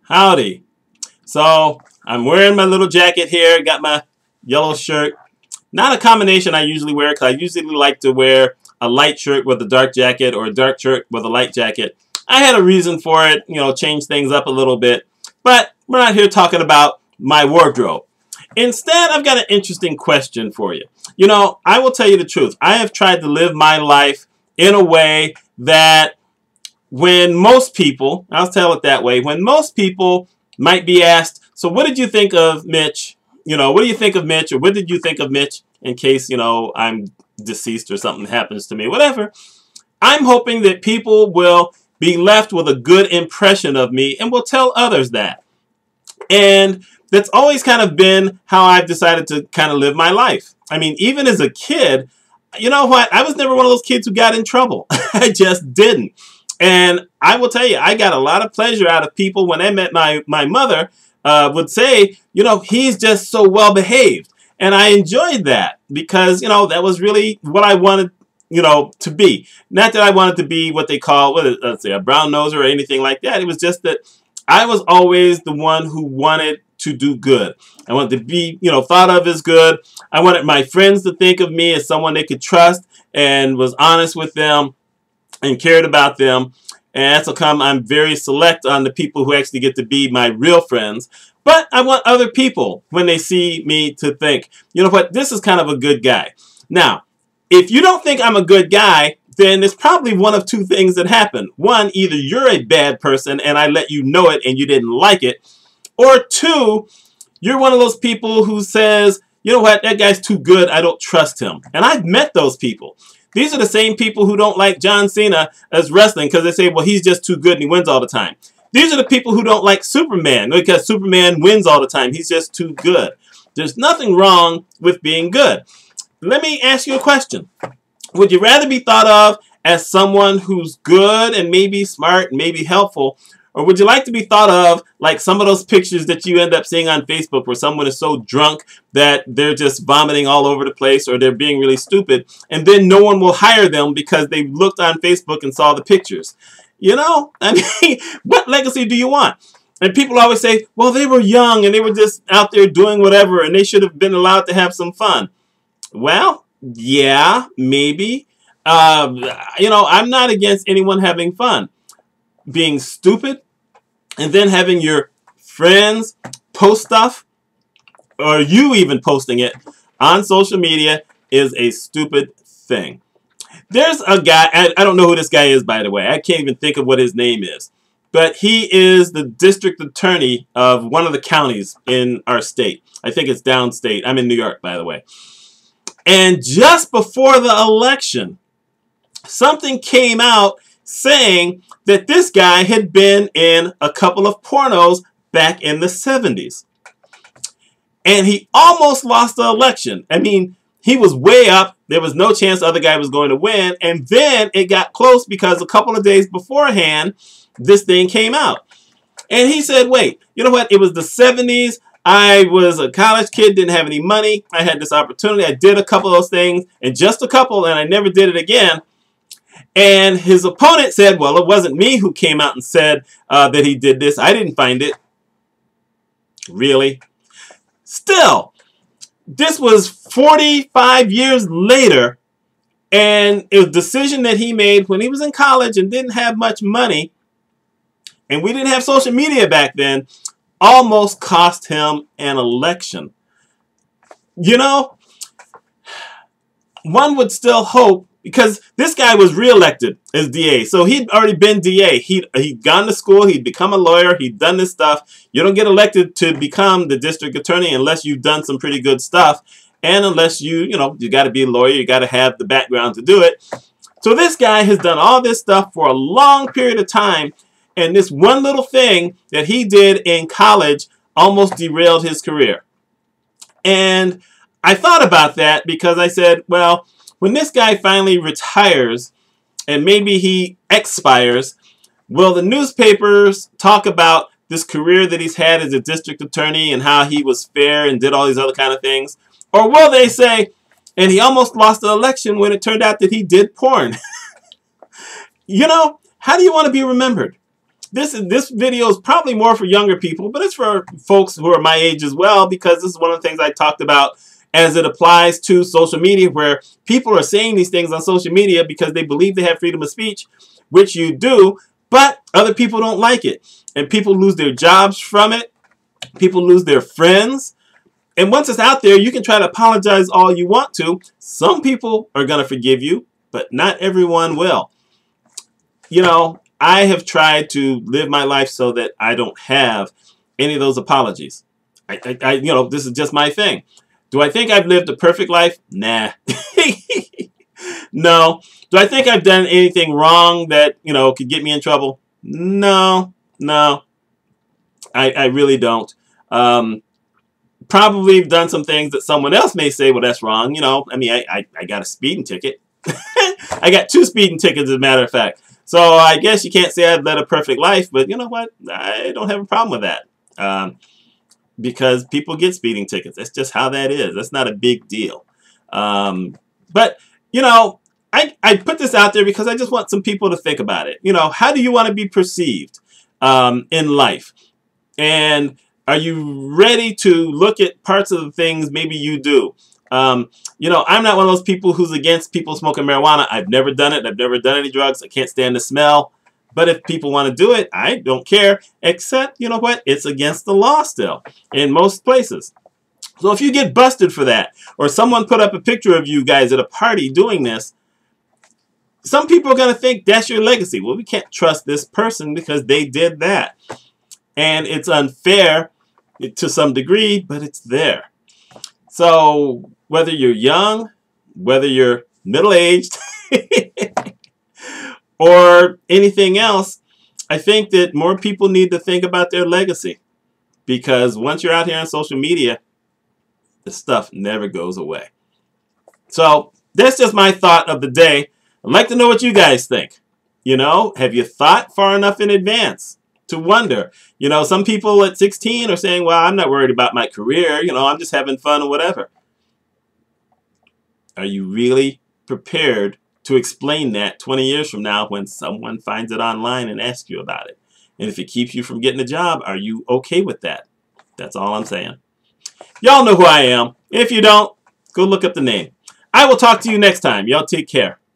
Howdy. So I'm wearing my little jacket here, got my yellow shirt. Not a combination I usually wear because I usually like to wear a light shirt with a dark jacket or a dark shirt with a light jacket. I had a reason for it, change things up a little bit. But we're not here talking about my wardrobe. Instead, I've got an interesting question for you. I will tell you the truth. I have tried to live my life in a way that when most people, I'll tell it that way, when most people might be asked, so what did you think of Mitch? What do you think of Mitch? Or what did you think of Mitch in case, I'm deceased or something happens to me, whatever. I'm hoping that people will be left with a good impression of me and will tell others that. And that's always kind of been how I've decided to kind of live my life. I mean, even as a kid, you know what? I was never one of those kids who got in trouble. I just didn't. And I will tell you, I got a lot of pleasure out of people when I met my mother would say, he's just so well behaved. And I enjoyed that because, that was really what I wanted, to be. Not that I wanted to be what they call, let's say, a brown noser or anything like that. It was just that I was always the one who wanted to do good. I wanted to be, thought of as good. I wanted my friends to think of me as someone they could trust and was honest with them and cared about them. And that's how come I'm very select on the people who actually get to be my real friends. But I want other people, when they see me, to think, you know what, this is kind of a good guy. Now, if you don't think I'm a good guy, then there's probably one of two things that happen. One, either you're a bad person and I let you know it and you didn't like it. Or two, you're one of those people who says, you know what, that guy's too good, I don't trust him. And I've met those people. These are the same people who don't like John Cena as wrestling because they say, well, he's just too good and he wins all the time. These are the people who don't like Superman because Superman wins all the time. He's just too good. There's nothing wrong with being good. Let me ask you a question. Would you rather be thought of as someone who's good and maybe smart and maybe helpful, or would you like to be thought of like some of those pictures that you end up seeing on Facebook where someone is so drunk that they're just vomiting all over the place or they're being really stupid and then no one will hire them because they looked on Facebook and saw the pictures? I mean, what legacy do you want? And people always say, well, they were young and they were just out there doing whatever and they should have been allowed to have some fun. Well, yeah, maybe. I'm not against anyone having fun. Being stupid and then having your friends post stuff or you even posting it on social media is a stupid thing. There's a guy, I don't know who this guy is, by the way. I can't even think of what his name is. But he is the district attorney of one of the counties in our state. I think it's downstate. I'm in New York, by the way. And just before the election, something came out saying that this guy had been in a couple of pornos back in the 70s. And he almost lost the election. I mean, he was way up. There was no chance the other guy was going to win. And then it got close because a couple of days beforehand, this thing came out. And he said, wait, you know what? It was the 70s. I was a college kid, didn't have any money. I had this opportunity. I did a couple of those things, and just a couple, and I never did it again. And his opponent said, well, it wasn't me who came out and said that he did this. I didn't find it. Really? Still, this was 45 years later, and it was a decision that he made when he was in college and didn't have much money, and we didn't have social media back then, almost cost him an election. One would still hope, because this guy was reelected as DA. So he'd already been DA. He'd gone to school. He'd become a lawyer. He'd done this stuff. You don't get elected to become the district attorney unless you've done some pretty good stuff. And unless you got to be a lawyer. You got to have the background to do it. So this guy has done all this stuff for a long period of time. And this one little thing that he did in college almost derailed his career. And I thought about that because I said, well, when this guy finally retires and maybe he expires, will the newspapers talk about this career that he's had as a district attorney and how he was fair and did all these other kind of things? Or will they say, and he almost lost the election when it turned out that he did porn? How do you want to be remembered? this video is probably more for younger people, but it's for folks who are my age as well, because this is one of the things I talked about as it applies to social media, where people are saying these things on social media because they believe they have freedom of speech, which you do, but other people don't like it. And people lose their jobs from it. People lose their friends. And once it's out there, you can try to apologize all you want to. Some people are going to forgive you, but not everyone will. You know, I have tried to live my life so that I don't have any of those apologies. You know, this is just my thing. Do I think I've lived a perfect life? Nah. No. Do I think I've done anything wrong that, you know, could get me in trouble? No. No. I really don't. Probably done some things that someone else may say, well, that's wrong. You know, I mean, I got a speeding ticket. I got 2 speeding tickets, as a matter of fact. So I guess you can't say I've led a perfect life, but you know what? I don't have a problem with that. Because people get speeding tickets. That's just how that is. That's not a big deal. But, you know, I put this out there because I just want some people to think about it. You know, how do you want to be perceived in life? And are you ready to look at parts of the things maybe you do? You know, I'm not one of those people who's against people smoking marijuana. I've never done it. I've never done any drugs. I can't stand the smell. But if people want to do it, I don't care. Except, you know what? It's against the law still in most places. So if you get busted for that, or someone put up a picture of you guys at a party doing this, some people are going to think that's your legacy. Well, we can't trust this person because they did that. And it's unfair to some degree, but it's there. So whether you're young, whether you're middle-aged, or anything else, I think that more people need to think about their legacy. Because once you're out here on social media, the stuff never goes away. So that's just my thought of the day. I'd like to know what you guys think. You know, have you thought far enough in advance to wonder? You know, some people at 16 are saying, well, I'm not worried about my career. You know, I'm just having fun or whatever. Are you really prepared to explain that 20 years from now when someone finds it online and asks you about it? And if it keeps you from getting a job, are you okay with that? That's all I'm saying. Y'all know who I am. If you don't, go look up the name. I will talk to you next time. Y'all take care.